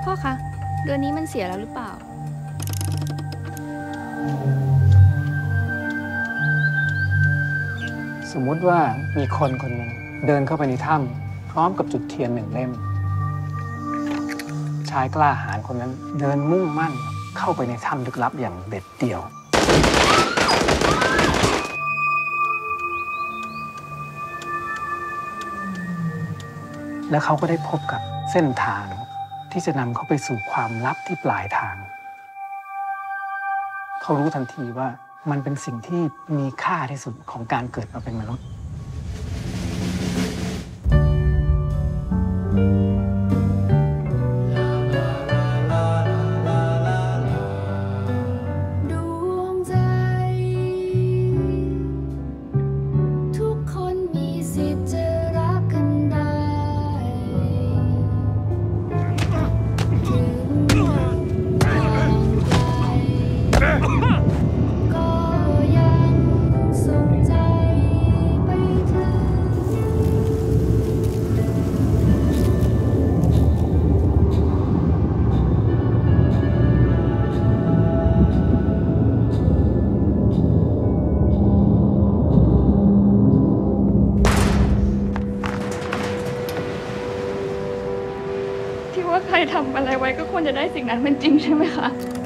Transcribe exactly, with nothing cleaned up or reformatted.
พ่อคะเดือนนี้มันเสียแล้วหรือเปล่าสมมุติว่ามีคนคนหนึ่งเดินเข้าไปในถ้ำพร้อมกับจุดเทียนหนึ่งเล่มชายกล้าหาญคนนั้นเดินมุ่งมั่นเข้าไปในถ้ำลึกลับอย่างเด็ดเดี่ยวและเขาก็ได้พบกับเส้นทางที่จะนำเขาไปสู่ความลับที่ปลายทางเขารู้ทันทีว่ามันเป็นสิ่งที่มีค่าที่สุดของการเกิดมาเป็นมนุษย์ดวงใจทุกคนมีสิทธิ์จะรักกันได้ถึงทางไกลก็ยังส่งใจไปถึงที่ว่าใครทำอะไรไว้ก็ควรจะได้สิ่งนั้นเป็นจริงใช่ไหมคะ